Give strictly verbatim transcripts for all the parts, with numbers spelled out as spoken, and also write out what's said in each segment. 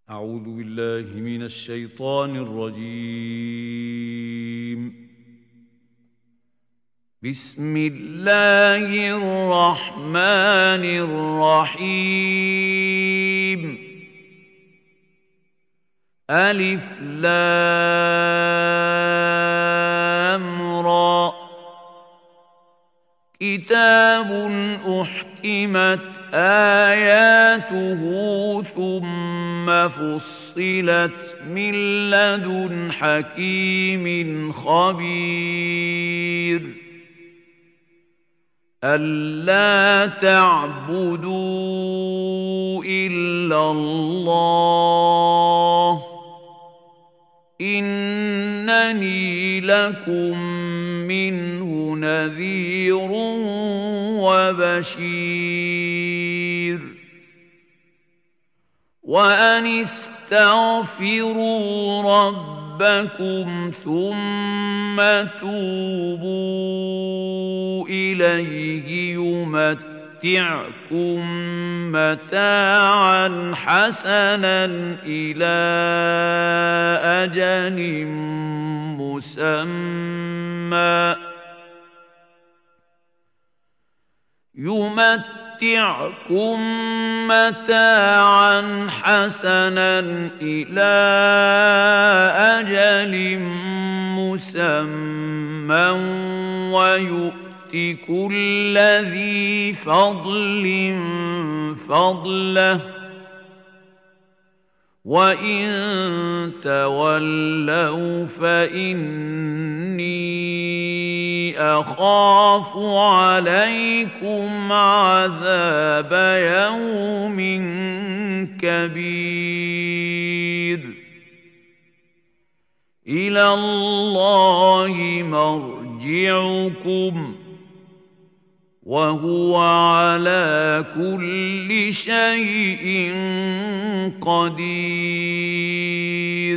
أعوذ بالله من الشيطان الرجيم. بسم الله الرحمن الرحيم. ألف لام را. كتاب أحكمت آياته ثم فصلت من لدن حكيم خبير. ألا تعبدوا إلا الله إنني لكم منه نذير وبشير. وأن استغفروا ربكم ثم توبوا إليه يمتعكم متاعا حسنا إلى أجل مسمى يمتعكم متاعا حسنا إلى أجل مسمى ويؤت كل ذي فضل فضله. وإن تولوا فإني أخاف عليكم عذاب يوم كبير. إلى الله مرجعكم وهو على كل شيء قدير.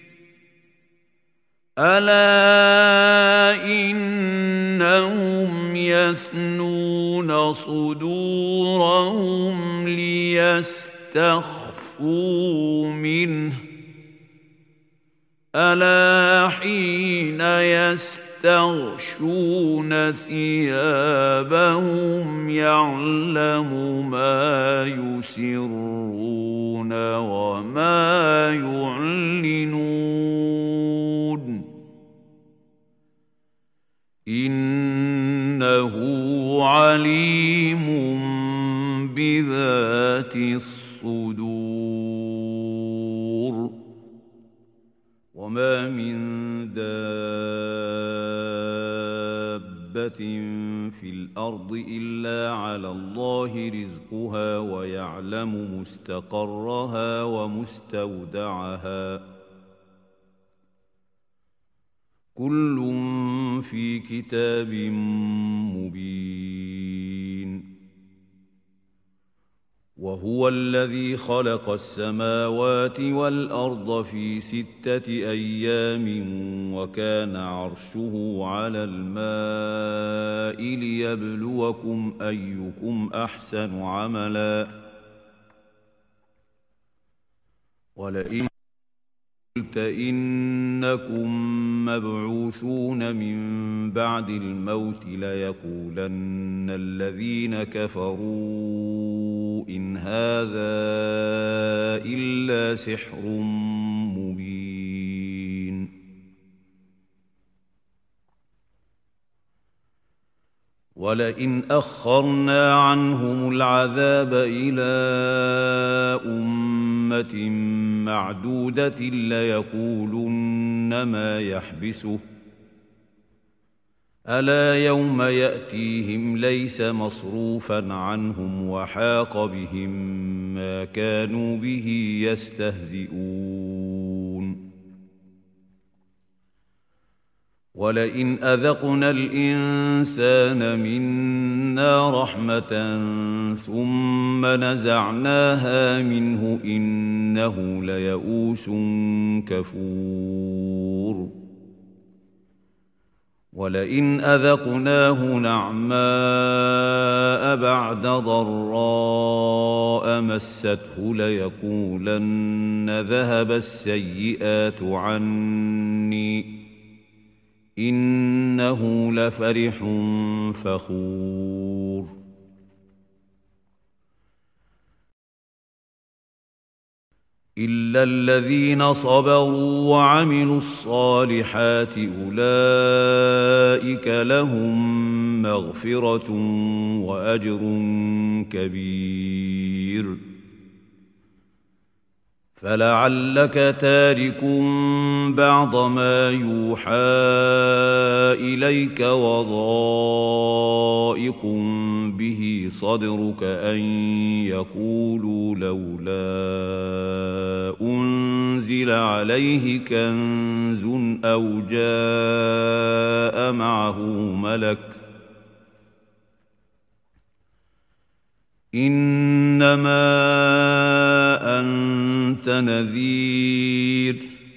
ألا إنهم يثنون صدورهم ليستخفوا منه. ألا حين يستغشون ثيابهم يعلم ما يسرون وما يعلنون إنه عليم بذات الصدور. وما من دابة في الأرض إلا على الله رزقها ويعلم مستقرها ومستودعها كل في كتاب مبين. وهو الذي خلق السماوات والأرض في ستة أيام وكان عرشه على الماء ليبلوكم أيكم أحسن عملا. ولئن قلت إنكم مبعوثون من بعد الموت ليقولن الذين كفروا إن هذا إلا سحر مبين. ولئن أخرنا عنهم العذاب إلى أمة معدودة ليقولن ما يحبسه ألا يوم يأتيهم ليس مصروفا عنهم وحاق بهم ما كانوا به يستهزئون. ولئن أذقنا الإنسان منا رحمة ثم نزعناها منه إنه ليئوس كفور. ولئن أذقناه نعماء بعد ضراء مسته ليقولن ذهب السيئات عني إنه لفرح فخور إلا الذين صبروا وعملوا الصالحات أولئك لهم مغفرة وأجر كبير فلعلك تارك بعض ما يوحى إليك وضائق به صدرك أن يقولوا لولا أنزل عليه كنز أو جاء معه ملك إنما أنت نذير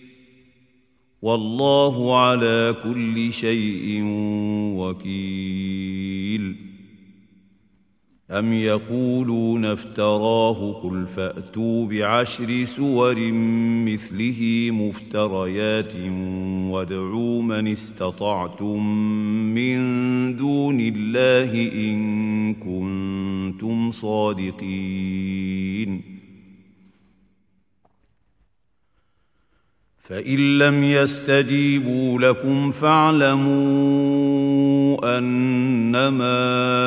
والله على كل شيء وكيل أم يقولون افتراه قل فأتوا بعشر سور مثله مفتريات وادعوا من استطعتم من دون الله إن كنتم صادقين فإن لم يستجيبوا لكم فاعلموا أنما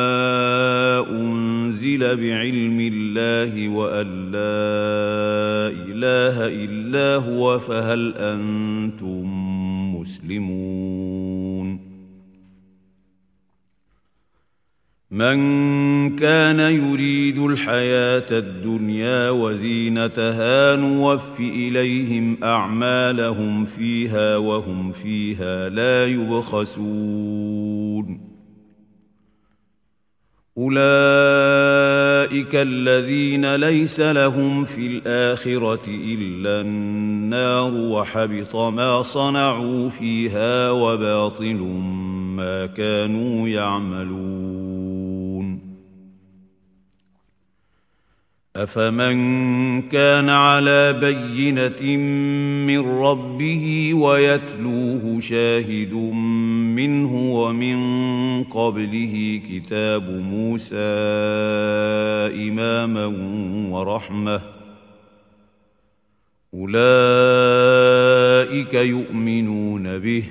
أنزل بعلم الله وأن لا إله إلا هو فهل أنتم مسلمون من كان يريد الحياة الدنيا وزينتها نوف إليهم أعمالهم فيها وهم فيها لا يبخسون أولئك الذين ليس لهم في الآخرة إلا النار وحبط ما صنعوا فيها وباطل ما كانوا يعملون أفمن كان على بينة من ربه ويتلوه شاهد منه ومن قبله كتاب موسى إماما ورحمة أولئك يؤمنون به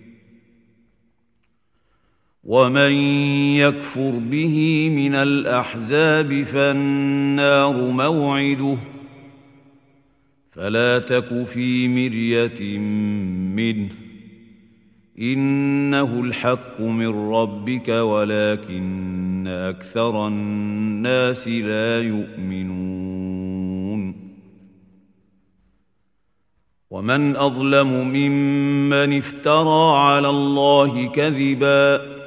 ومن يكفر به من الأحزاب فالنار موعده فلا تك في مرية منه إنه الحق من ربك ولكن أكثر الناس لا يؤمنون ومن أظلم ممن افترى على الله كذبا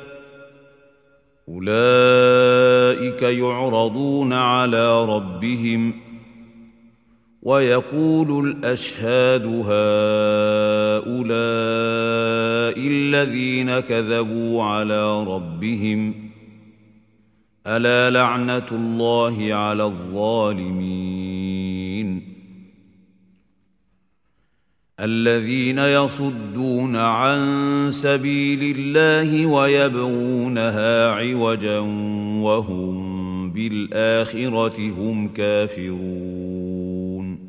أولئك يعرضون على ربهم ويقول الأشهاد هؤلاء الذين كذبوا على ربهم ألا لعنة الله على الظالمين الذين يصدون عن سبيل الله ويبغونها عوجا وهم بالآخرة هم كافرون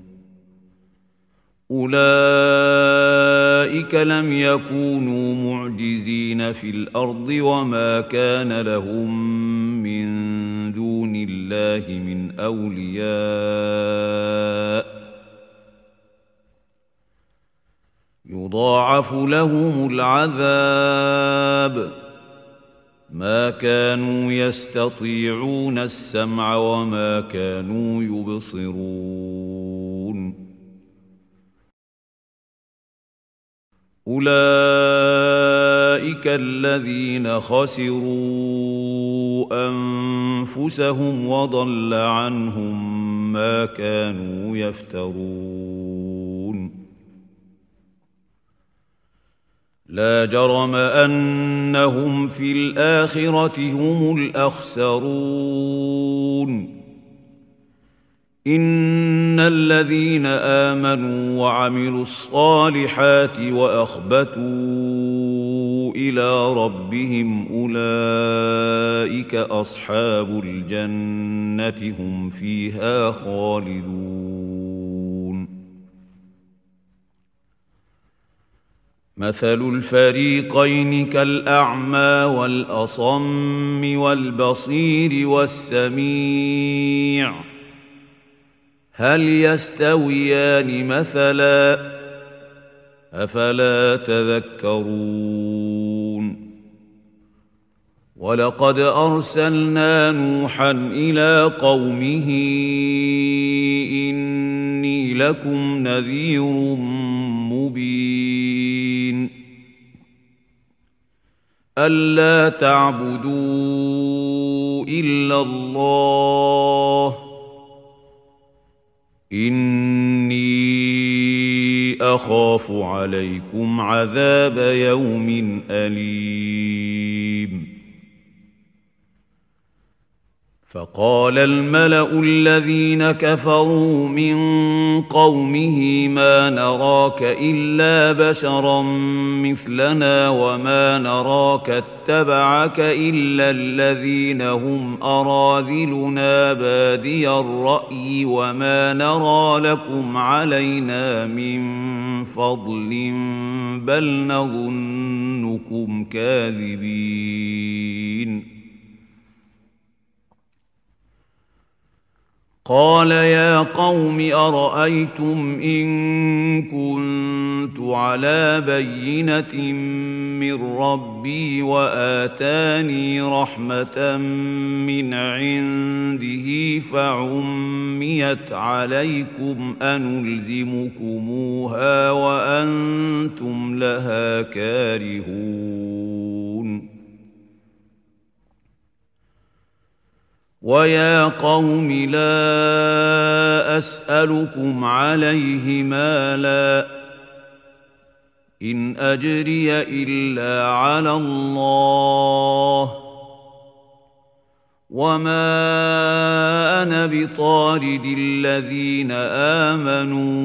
أولئك لم يكونوا معجزين في الأرض وما كان لهم من دون الله من أولياء يضاعف لهم العذاب ما كانوا يستطيعون السمع وما كانوا يبصرون أولئك الذين خسروا أنفسهم وضل عنهم ما كانوا يفترون لا جرم أنهم في الآخرة هم الأخسرون إن الذين آمنوا وعملوا الصالحات وأخبتوا إلى ربهم أولئك أصحاب الجنة هم فيها خالدون مثل الفريقين كالأعمى والأصم والبصير والسميع هل يستويان مثلا أفلا تذكرون ولقد أرسلنا نوحا إلى قومه إني لكم نذير مبين ألا تعبدوا إلا الله إني أخاف عليكم عذاب يوم أليم فقال الملأ الذين كفروا من قومه ما نراك إلا بشرا مثلنا وما نراك اتبعك إلا الذين هم أراذلنا بادي الرأي وما نرى لكم علينا من فضل بل نظنكم كاذبين قال يا قوم أرأيتم إن كنت على بينة من ربي وآتاني رحمة من عنده فعميت عليكم أنلزمكموها وأنتم لها كارهون ويا قوم لا أسألكم عليه مالا إن أجري إلا على الله وما أنا بطارد الذين آمنوا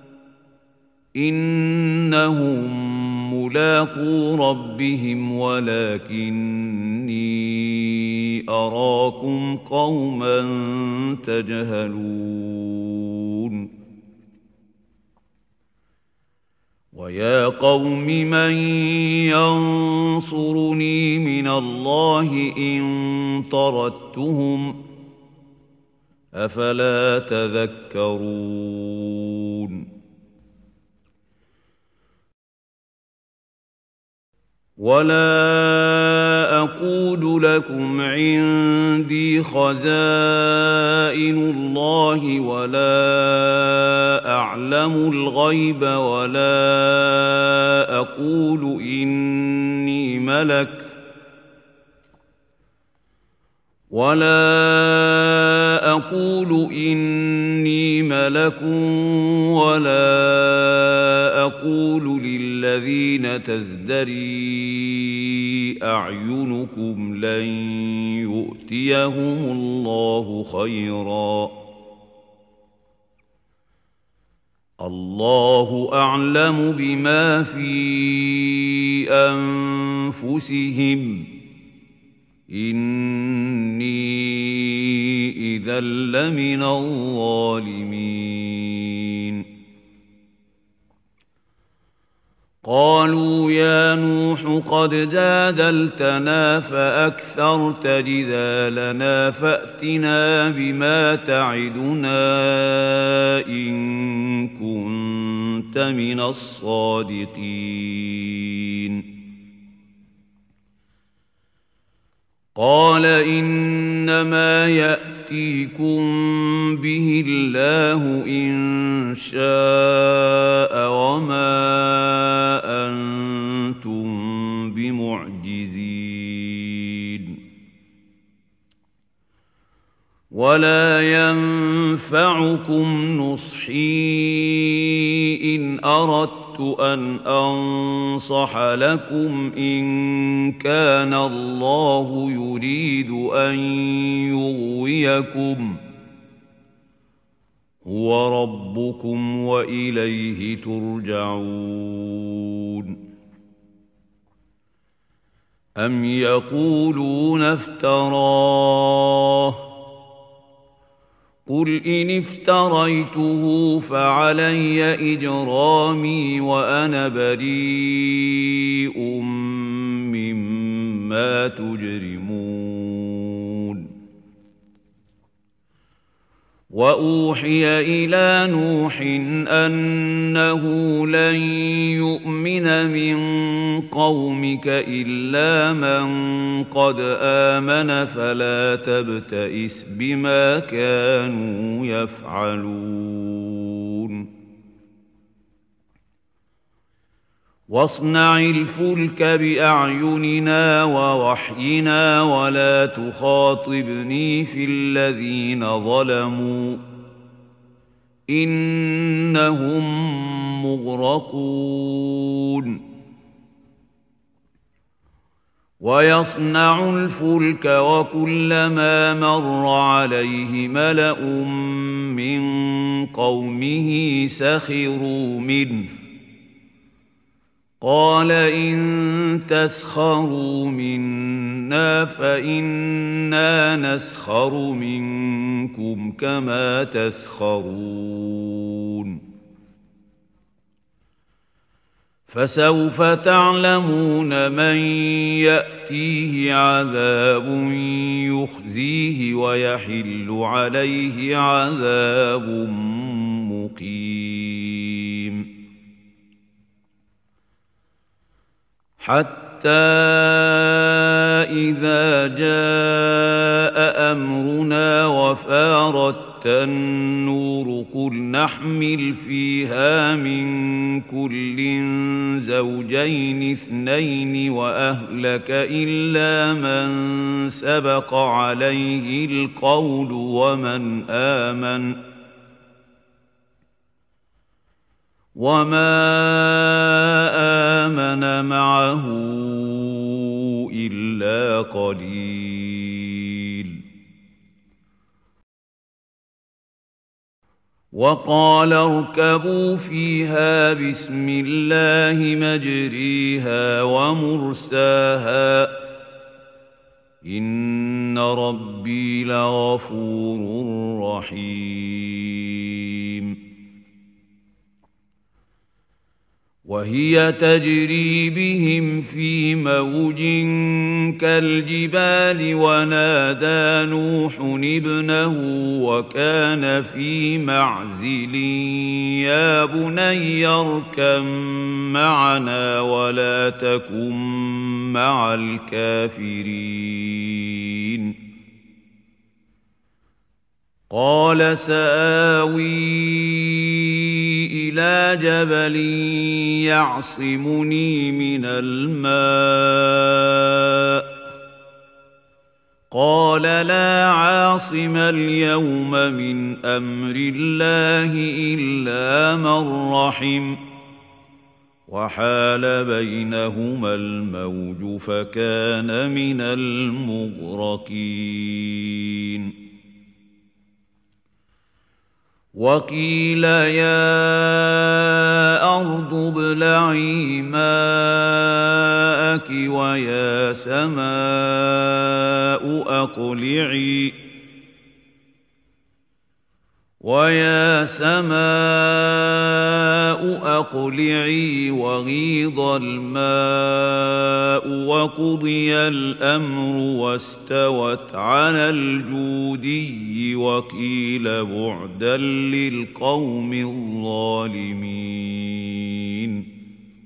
إنهم ملاقو ربهم ولكني أراكم قوما تجهلون ويا قوم من ينصرني من الله إن طردتهم أفلا تذكرون ولا أقول لكم عندي خزائن الله ولا أعلم الغيب ولا أقول إني ملك ولا أقول إني ملك ولا أقول للذين تزدري أعينكم لن يؤتيهم الله خيرا الله أعلم بما في أنفسهم إني إذا لمن الظالمين قالوا يا نوح قد جادلتنا فأكثرت جدالنا فأتنا بما تعدنا إن كنت من الصادقين قال إنما يأتيكم به الله إن شاء وما أنتم بمعجزين ولا ينفعكم نصحي إن أردت أردت أن أنصح لكم إن كان الله يريد أن يغويكم هو ربكم وإليه ترجعون. أم يقولون افتراه قل إن افتريته فعلي إجرامي وأنا بريء مما تجرمون. وأوحي إلى نوح أنه لن يؤمن من قومك إلا من قد آمن فلا تبتئس بما كانوا يفعلون. واصنع الفلك بأعيننا ووحينا ولا تخاطبني في الذين ظلموا إنهم مغرقون. ويصنع الفلك وكلما مر عليه ملأ من قومه سخروا منه قال إن تسخروا منا فإنا نسخر منكم كما تسخرون. فسوف تعلمون من يأتيه عذاب يخزيه ويحل عليه عذاب مقيم. حتى إذا جاء أمرنا وفارت النور قل نحمل فيها من كل زوجين اثنين وأهلك إلا من سبق عليه القول ومن آمن وما آمن معه إلا قليل. وقال اركبوا فيها بسم الله مجريها ومرساها إن ربي لغفور رحيم. وهي تجري بهم في موج كالجبال ونادى نوح ابنه وكان في معزل يا بني اركب معنا ولا تكن مع الكافرين. قال سآوي إلى جبل يعصمني من الماء قال لا عاصم اليوم من أمر الله إلا من رحم وحال بينهما الموج فكان من المغرقين. وقيل يا أرض ابلعي ماءك ويا سماء أقلعي ويا سماء أقلعي وغيض الماء وقضي الأمر واستوت على الجودي وقيل بعدا للقوم الظالمين.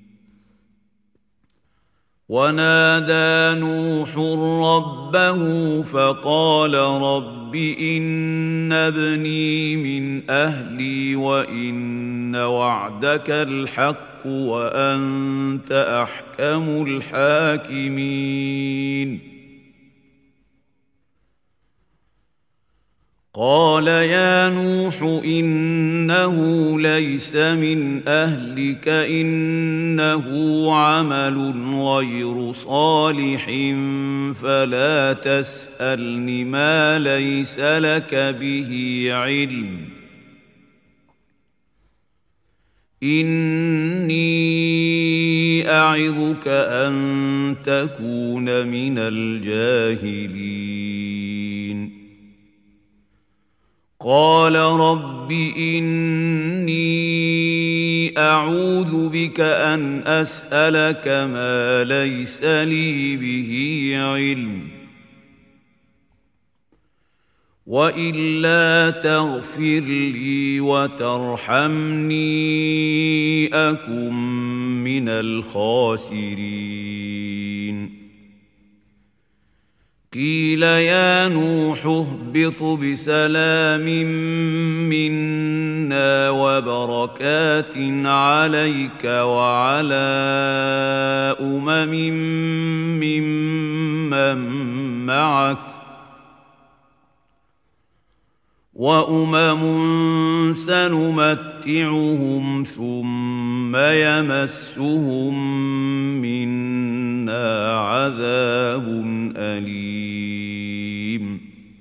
ونادى نوح ربه فقال رب إن ابني من أهلي وإن وعدك الحق وأنت أحكم الحاكمين. قال يا نوح إنه ليس من أهلك إنه عمل غير صالح فلا تسألن ما ليس لك به علم إني أعظك أن تكون من الجاهلين قال رب إني أعوذ بك أن أسألك ما ليس لي به علم وإلا تغفر لي وترحمني أكن من الخاسرين قيل يا نوح اهبط بسلام منا وبركات عليك وعلى أمم ممن معك وأمم سنمتعهم ثم يمسهم منا عذاب أليم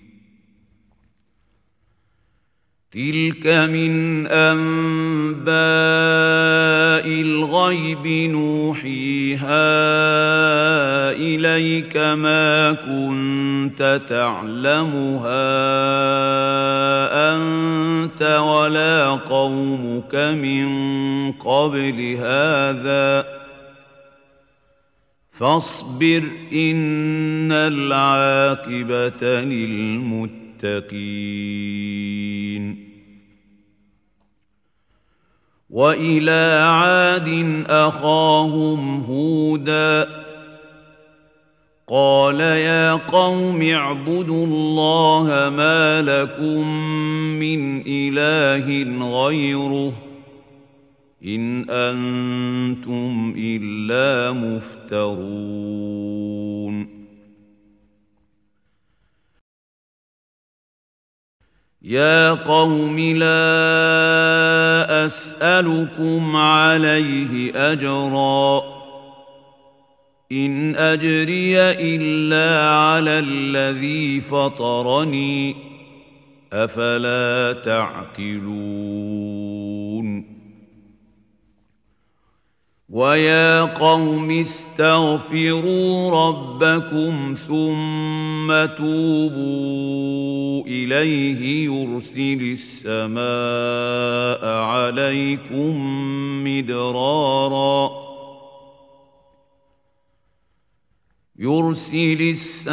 تلك من أنباء الغيب نوحيها إليك ما كنت تعلمها أنت ولا قومك من قبل هذا فاصبر إن العاقبة للمتقين وإلى عاد أخاهم هودا قال يا قوم اعبدوا الله ما لكم من إله غيره إن أنتم إلا مفترون يا قوم لا أسألكم عليه أجرا إن أجري إلا على الذي فطرني أفلا تعقلون ويا قوم استغفروا ربكم ثم توبوا إليه يرسل السماء عليكم مدرارا يرسل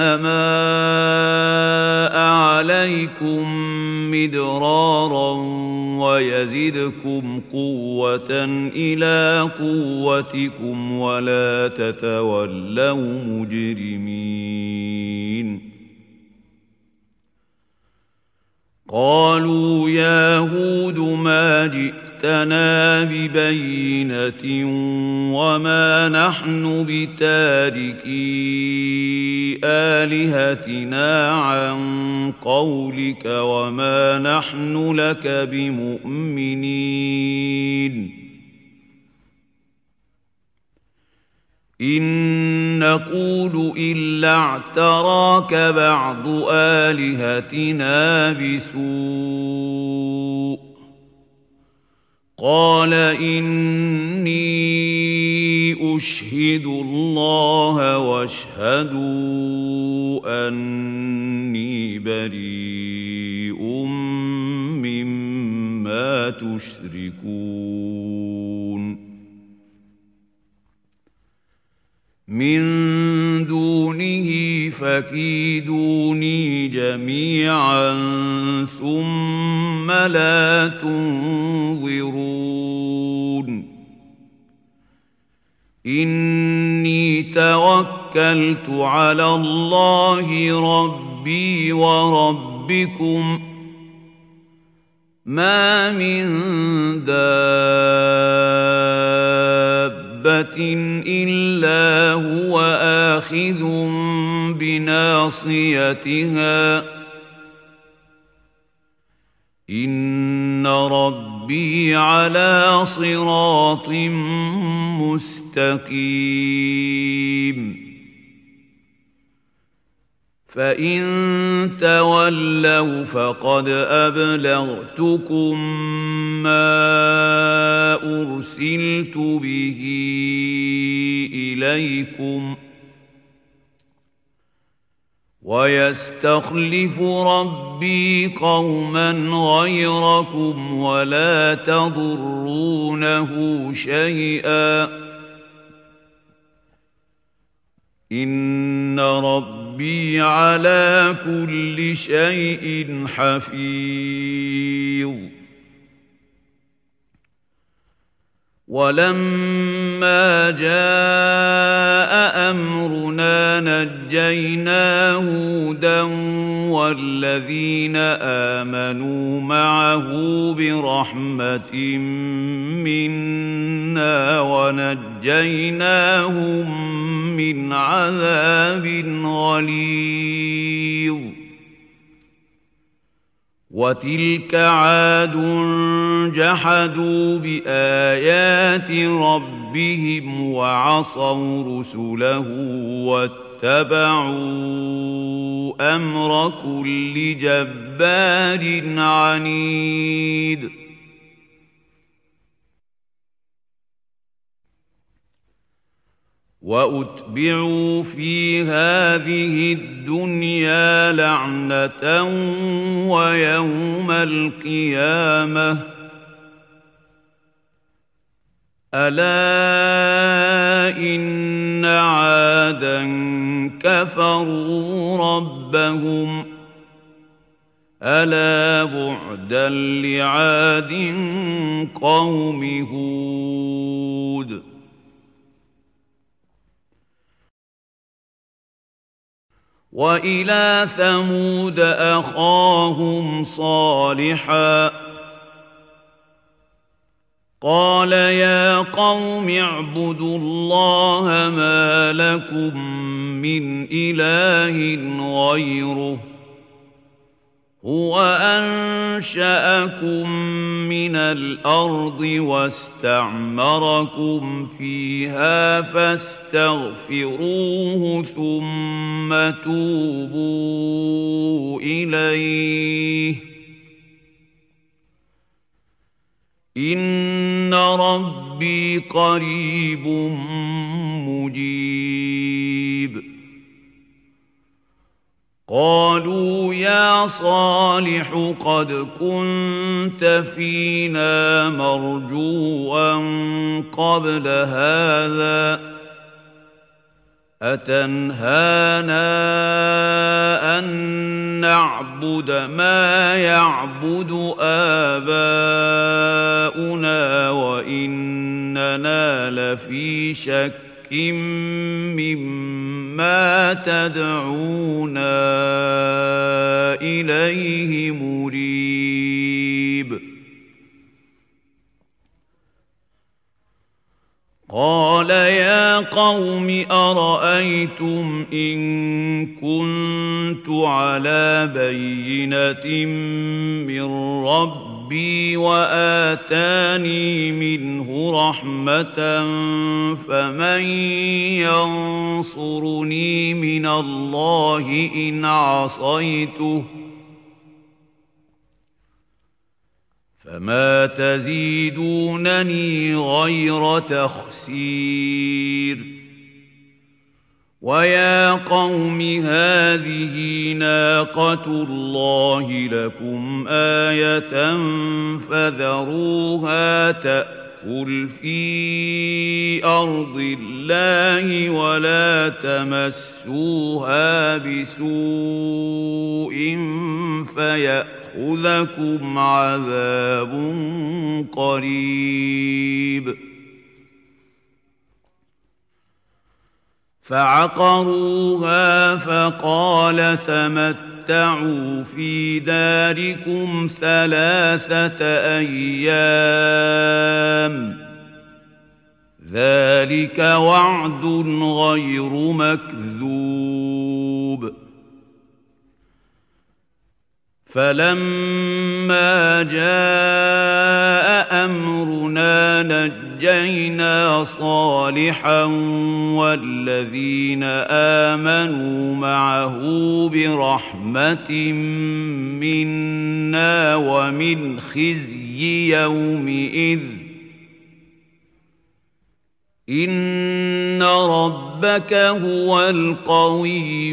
السماء عليكم مدرارا ويزدكم قوة إلى قوتكم ولا تتولوا مجرمين قالوا يا هود ما جئتنا ببينة وما نحن بتاركي آلهتنا عن قولك وما نحن لك بمؤمنين إن نقول إلا اعتراك بعض آلهتنا بسوء قال إني أشهد الله واشهدوا أني بريء مما تشركون من دونه فكيدوني جميعا ثم لا تنظرون إني توكلت على الله ربي وربكم ما من دابة إلا هو آخذ بناصيتها إن ربي على صراط مستقيم فإن تولوا فقد أبلغتكم ما أرسلت به إليكم ويستخلف ربي قوما غيركم ولا تضرونه شيئا إن ربي على كل شيء حفيظ ولما جاء أمرنا نجينا هودا والذين آمنوا معه برحمة منا ونجيناهم من عذاب غليظ وتلك عاد جحدوا بآيات ربهم وعصوا رسله واتبعوا أمر كل جبار عنيد وأتبعوا في هذه الدنيا لعنة ويوم القيامة ألا إن عادا كفروا ربهم ألا بعدا لعاد قوم هود وإلى ثمود أخاهم صالحا قال يا قوم اعبدوا الله ما لكم من إله غيره هو أنشأكم من الأرض واستعمركم فيها فاستغفروه ثم توبوا إليه إن ربي قريب مجيب قالوا يا صالح قد كنت فينا مرجوا قبل هذا أتنهانا أن نعبد ما يعبد آباؤنا وإننا لفي شك مما تدعونا إليه مريب قال يا قوم أرأيتم إن كنت على بينة من ربي وآتاني منه رحمة فمن ينصرني من الله إن عصيته فما تزيدونني غير تخسير ويا قوم هذه ناقة الله لكم آية فذروها تأكل في أرض الله ولا تمسوها بسوء فيأخذكم عذاب قريب فعقروها فقال تمتعوا في داركم ثلاثة أيام ذلك وعد غير مكذوب فلما جاء أمرنا نجينا صالحا والذين آمنوا معه برحمة منا ومن خزي يومئذ إن ربك هو القوي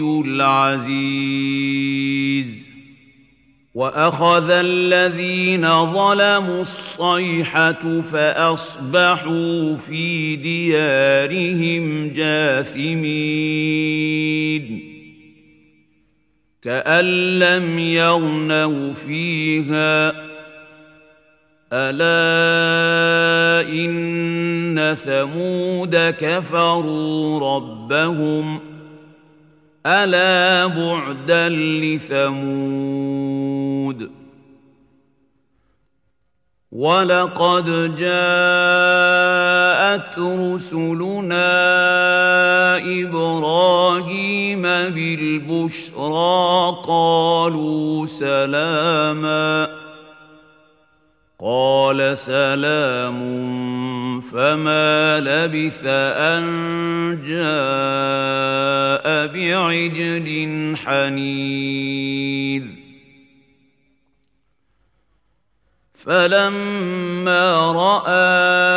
العزيز وأخذ الذين ظلموا الصيحة فأصبحوا في ديارهم جاثمين كأن لم يغنوا فيها ألا إن ثمود كفروا ربهم ألا بعدا لثمود ولقد جاءت رسلنا إبراهيم بالبشرى قالوا سلاما قال سلام فما لبث أن جاء بعجل حنيذ فلما رأى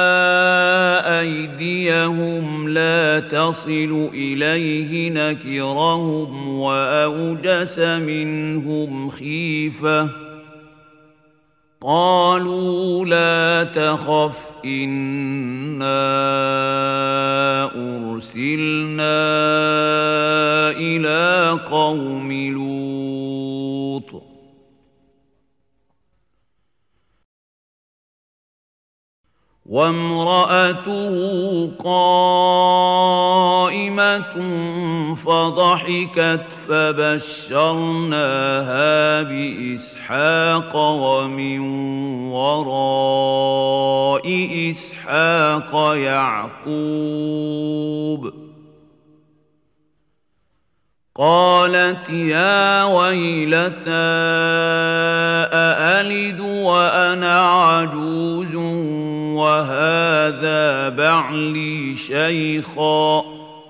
أيديهم لا تصل إليه نكرهم وأوجس منهم خيفة قالوا لا تخف إنا أرسلنا إلى قوم لوط وامرأته قائمة فضحكت فبشرناها بإسحاق ومن وراء إسحاق يعقوب قالت يا ويلتى أألد وأنا عجوز وهذا بعلي شيخا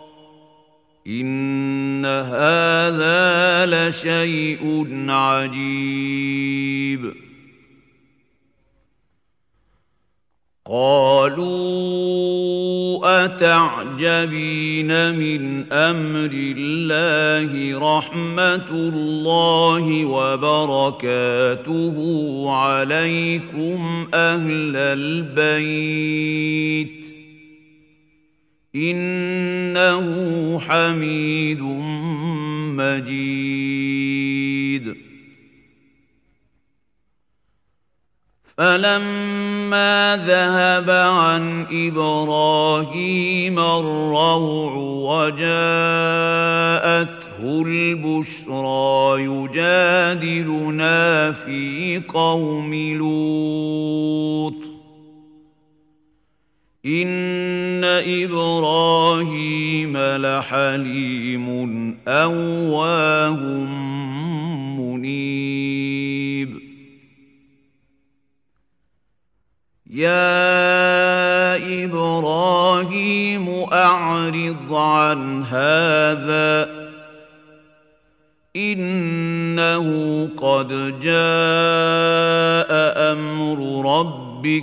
إن هذا لشيء عجيب قالوا أتعجبين من أمر الله رحمة الله وبركاته عليكم أهل البيت إنه حميد مجيد فلما ذهب عن إبراهيم الروع وجاءته البشرى يجادلنا في قوم لوط إن إبراهيم لحليم أواه منيب يا إبراهيم أعرض عن هذا إنه قد جاء أمر ربك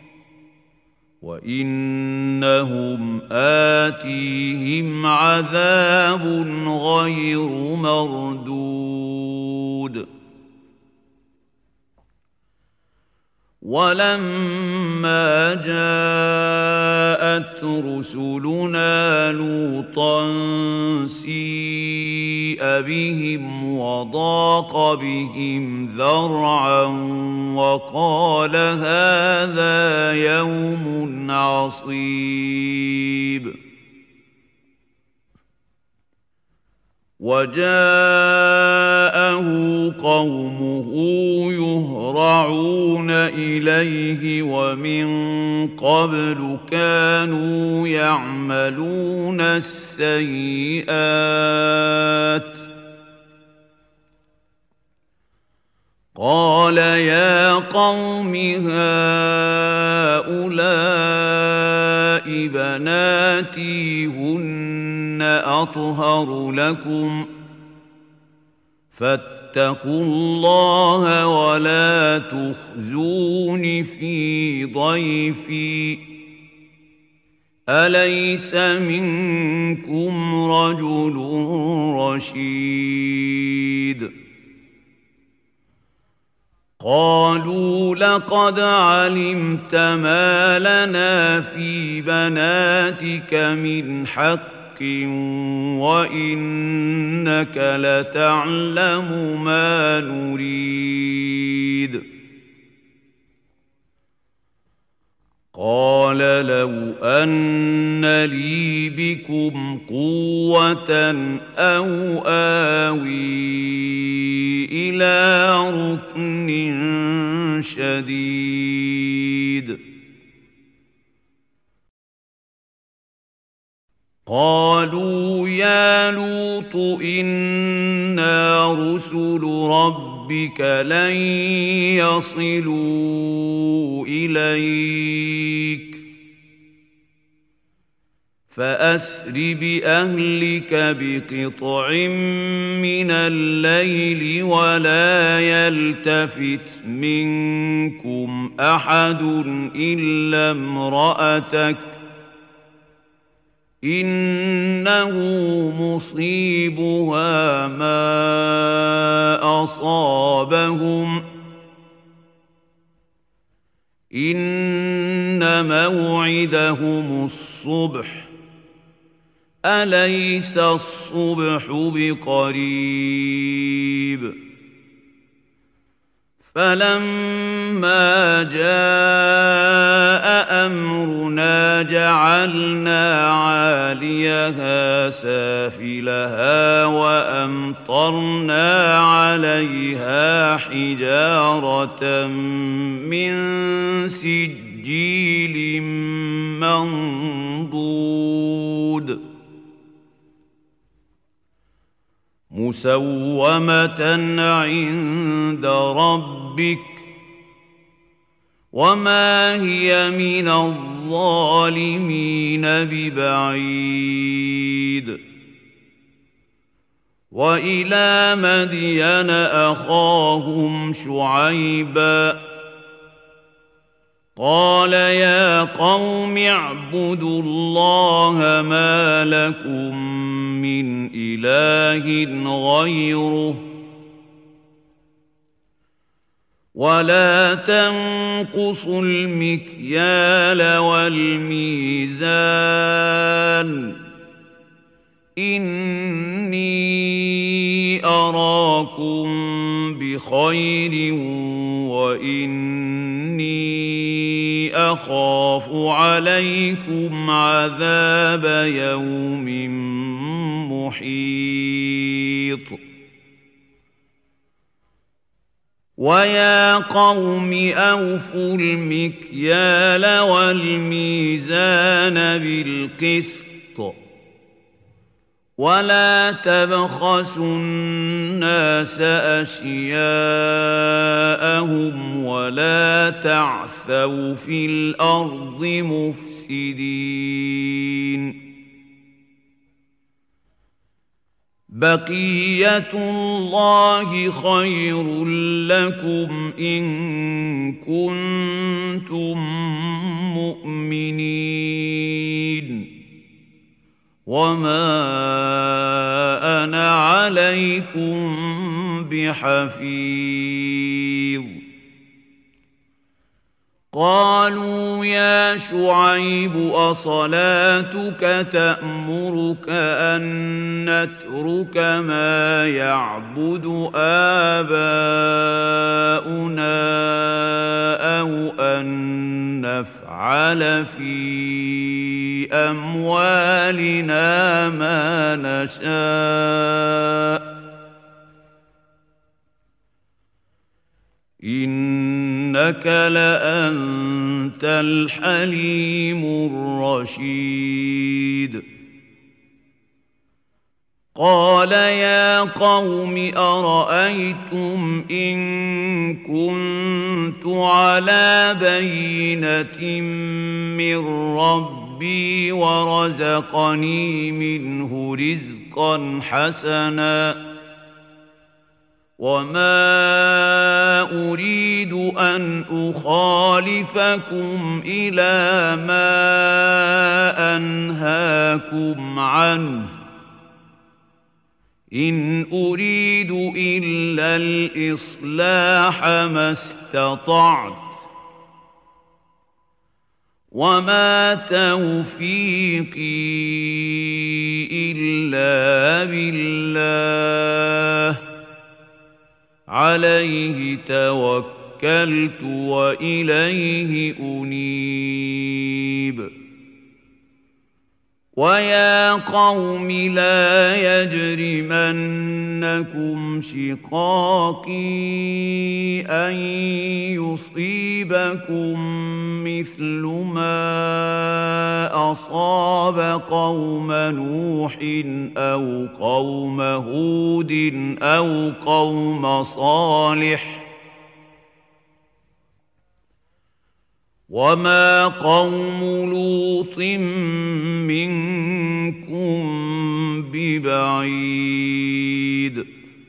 وإنهم آتيهم عذاب غير مردود ولما جاءت رسلنا لوطا سيء بهم وضاق بهم ذرعا وقال هذا يوم عصيب وجاءه قومه يهرعون إليه ومن قبل كانوا يعملون السيئات قال يا قوم هؤلاء بناتي هن أطهر لكم فاتقوا الله ولا تخزون في ضيفي أليس منكم رجل رشيد قالوا لقد علمت ما لنا في بناتك من حق وإنك لتعلم ما نريد قال لو أن لي بكم قوة أو آوي إلى ركن شديد قالوا يا لوط إنا رسل ربك لن يصلوا إليك فأسر بأهلك بقطع من الليل ولا يلتفت منكم أحد إلا امرأتك إنه مصيبها ما أصابهم إن موعدهم الصبح أليس الصبح بقريب فلما جاء أمرنا جعلنا عاليها سافلها وأمطرنا عليها حجارة من سجيل منضود مسومة عند ربك وما هي من الظالمين ببعيد وإلى مدين أخاهم شعيبا قال يا قوم اعبدوا الله ما لكم من إله غيره ولا تنقصوا المكيال والميزان إني أراكم بخير وإني أخاف عليكم عذاب يوم محيط ويا قوم أوفوا المكيال والميزان بالقسط ولا تبخسوا الناس أشياءهم ولا تعثوا في الأرض مفسدين بقية الله خير لكم إن كنتم مؤمنين وما أنا عليكم بحفيظ قالوا يا شعيب أصلاتك تأمرك أن نترك ما يعبد آباؤنا أو أن نفعل في أموالنا ما نشاء إنك لأنت الحليم الرشيد قال يا قوم أرأيتم إن كنت على بينة من ربي ورزقني منه رزقا حسنا وما أريد أن أخالفكم إلى ما أنهاكم عنه إن أريد إلا الإصلاح ما استطعت وما توفيقي إلا بالله عليه توكلت وإليه أنيب ويا قوم لا يجرمنكم شقاقي أن يصيبكم مثل ما أصاب قوم نوح أو قوم هود أو قوم صالح وما قوم لوط منكم ببعيد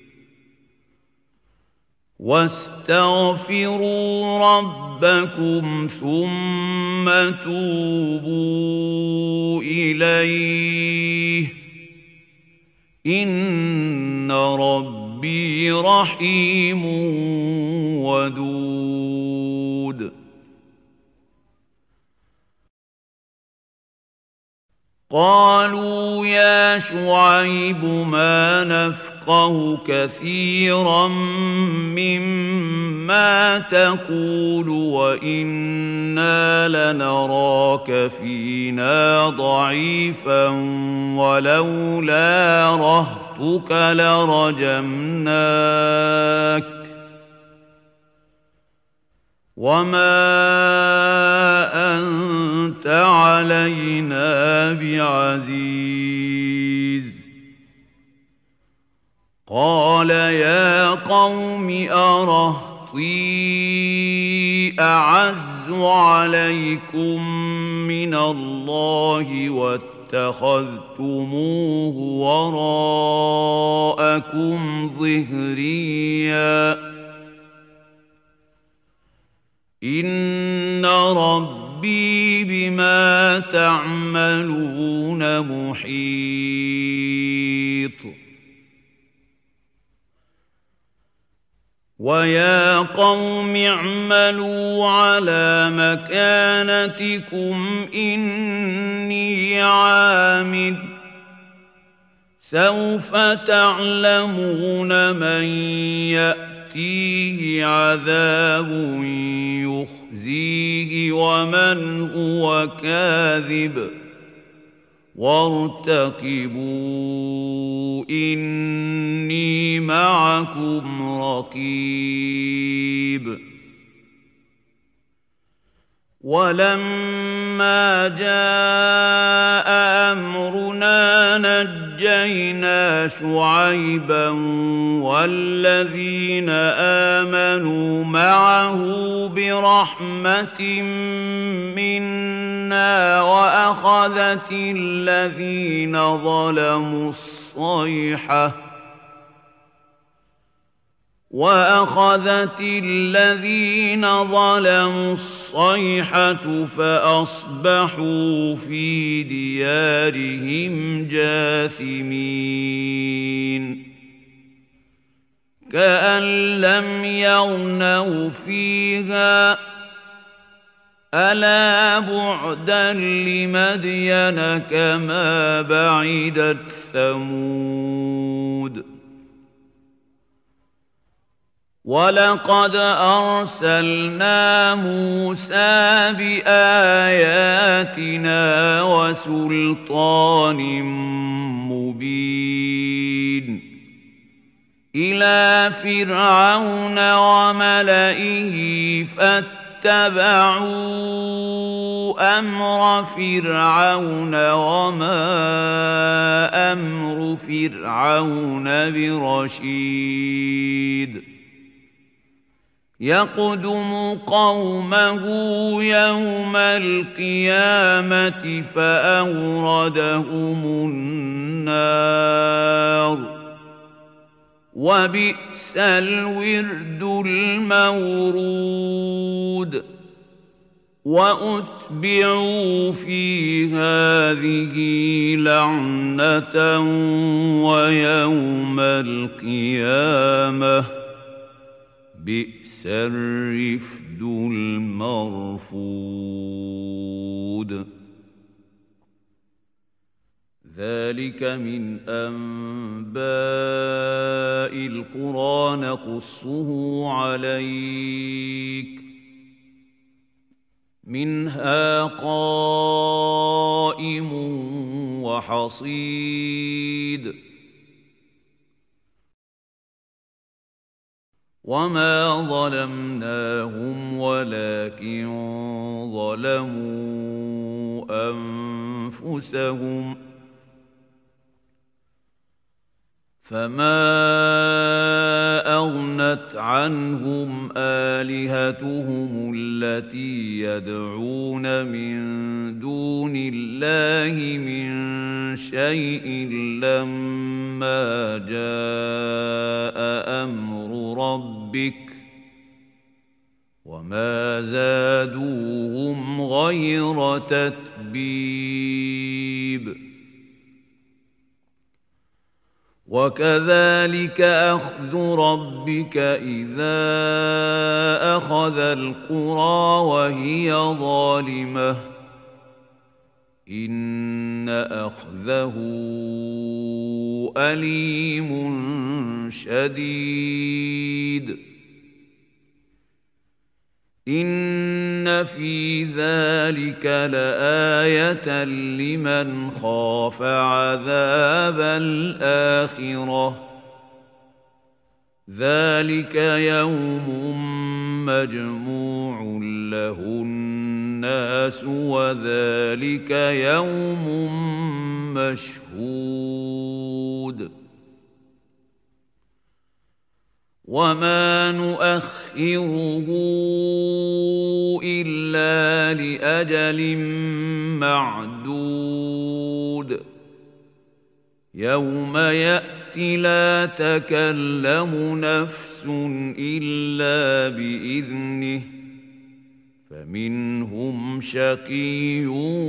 واستغفروا ربكم ثم توبوا إليه إن ربي رحيم ودود قالوا يا شعيب ما نفقه كثيرا مما تقول وإنا لنراك فينا ضعيفا ولولا رهطك لرجمناك وما أنت علينا بعزيز قال يا قوم أرهطي أعز عليكم من الله واتخذتموه وراءكم ظهريا إن ربي بما تعملون محيط ويا قوم اعملوا على مكانتكم إني عامل سوف تعلمون من يأتيه عذاب يخزيه ومن هو كاذب وارتقبوا إني معكم رقيب ولما جاء أمرنا نجينا شعيبا والذين آمنوا معه برحمة منا وأخذت الذين ظلموا الصيحة وأخذت الذين ظلموا الصيحة فأصبحوا في ديارهم جاثمين كأن لم يغنوا فيها ألا بعدا لمدين كما بعدت ثمود ولقد أرسلنا موسى بآياتنا وسلطان مبين إلى فرعون وملئه فاتبعوا اتبعوا أمر فرعون وما أمر فرعون برشيد يقدم قومه يوم القيامة فأوردهم النار وبئس الورد المورود وأتبعوا في هذه لعنة ويوم القيامة بئس الرفد المرفود ذلك من أنباء القرى نقصه عليك منها قائم وحصيد وما ظلمناهم ولكن ظلموا أنفسهم فما أغنت عنهم آلهتهم التي يدعون من دون الله من شيء لما جاء أمر ربك وما زادوهم غير تتبيب وكذلك أخذ ربك إذا أخذ القرى وهي ظالمة إن أخذه أليم شديد إن في ذلك لآية لمن خاف عذاب الآخرة ذلك يوم مجموع له الناس وذلك يوم مشهود وما نؤخره إلا لأجل معدود يوم يأتي لا تكلم نفس إلا بإذنه فمنهم شقي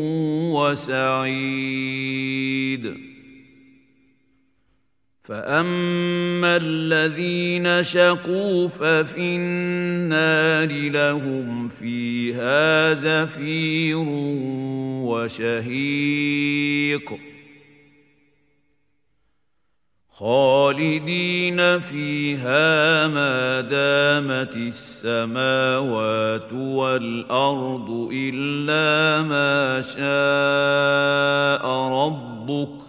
وسعيد فأما الذين شقوا ففي النار لهم فيها زفير وشهيق خالدين فيها ما دامت السماوات والأرض إلا ما شاء ربك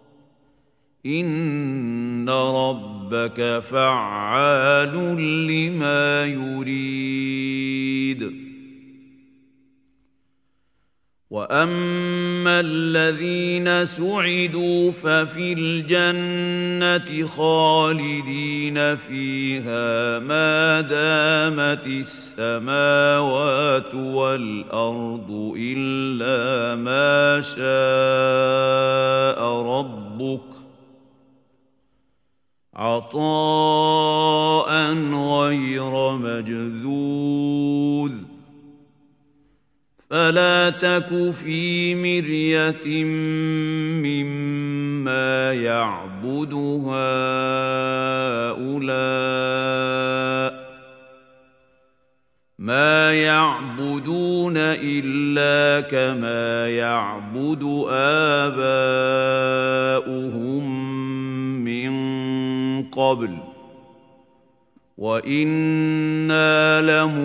إن ربك فعال لما يريد وأما الذين سعدوا ففي الجنة خالدين فيها ما دامت السماوات والأرض إلا ما شاء ربك عطاء غير مجذوذ فلا تك في مرية مما يعبد هؤلاء ما يعبدون إلا كما يعبد آباؤهم من قبل وإنا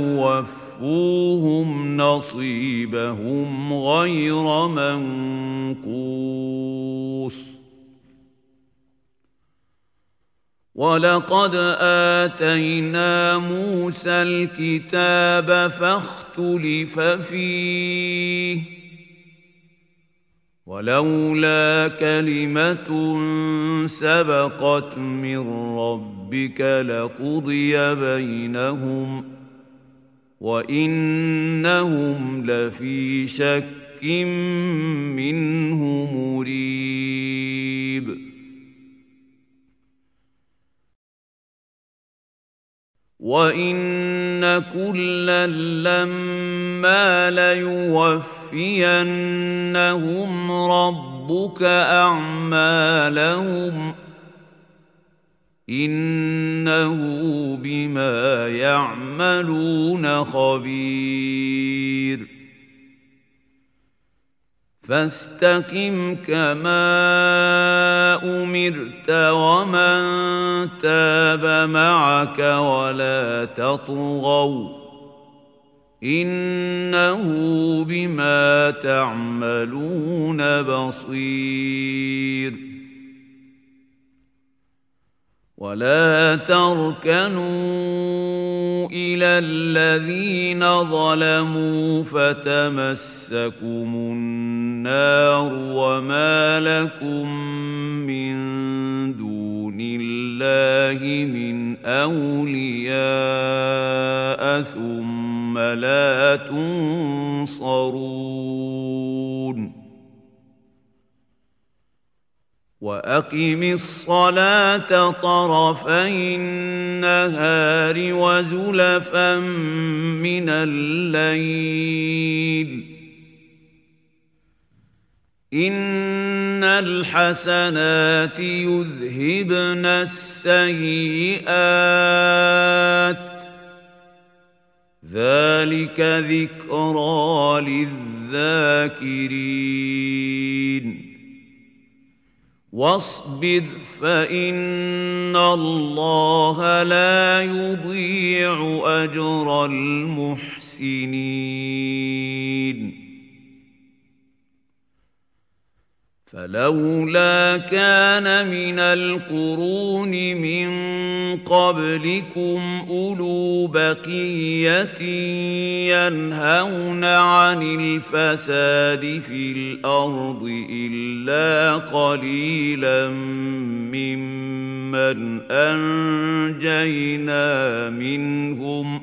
لموفوهم نصيبهم غير منقوص ولقد آتينا موسى الكتاب فاختلف فيه ولولا كلمة سبقت من ربك لقضي بينهم وإنهم لفي شك منه مريب وَإِنَّ كُلًّا لَّمَّا لَيُوَفِّيَنَّهُمْ رَبُّكَ أَعْمَالَهُمْ إِنَّهُ بِمَا يَعْمَلُونَ خَبِيرٌ فاستقم كما أمرت ومن تاب معك ولا تطغوا إنه بما تعملون بصير ولا تركنوا إلى الذين ظلموا فتمسكم النار وما لكم من دون الله من أولياء ثم لا تنصرون وأقم الصلاة طرفي النهار وزلفا من الليل إن الحسنات يذهبن السيئات ذلك ذكرى للذاكرين واصبر فإن الله لا يضيع أجر المحسنين فلولا كان من القرون من قبلكم أولو بقية ينهون عن الفساد في الأرض إلا قليلا ممن أنجينا منهم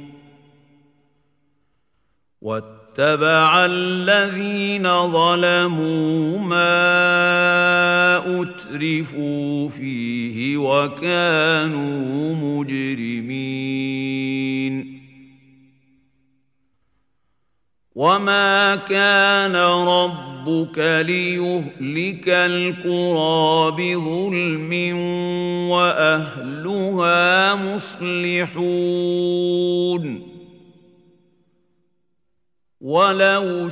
واتبع الذين ظلموا ما أترفوا فيه وكانوا مجرمين وما كان ربك ليهلك القرى بظلم وأهلها مصلحون ولو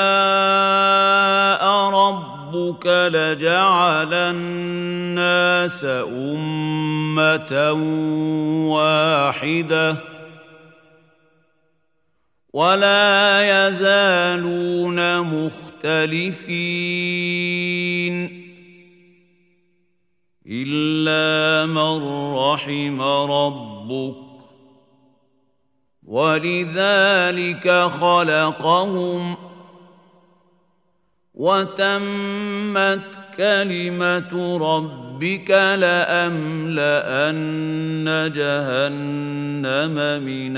شاء ربك لجعل الناس أمة واحدة ولا يزالون مختلفين إلا من رحم ربك ولذلك خلقهم وتمت كلمة ربك لأملأن جهنم من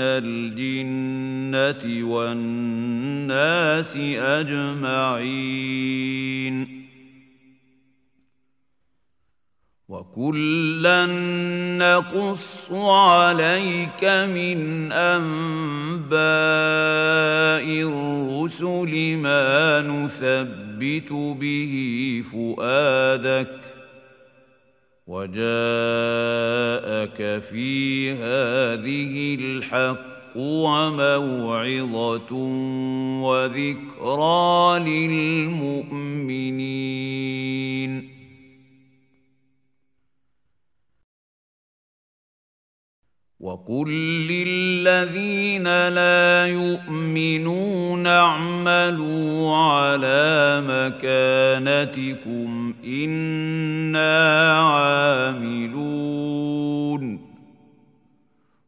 الجنة والناس أجمعين وكلا نقص عليك من أنباء الرسل ما نثبت به فؤادك وجاءك في هذه الحق وموعظة وذكرى للمؤمنين وقل للذين لا يؤمنون اعملوا على مكانتكم إنا عاملون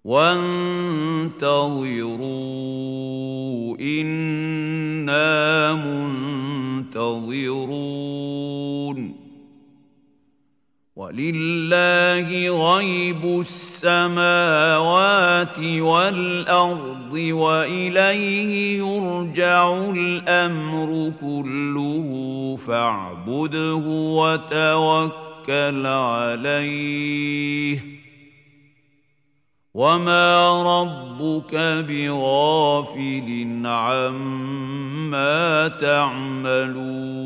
وانتظروا إنا منتظرون ولله غيب السماوات والأرض وإليه يرجع الأمر كله فاعبده وتوكل عليه وما ربك بغافل عما تعملون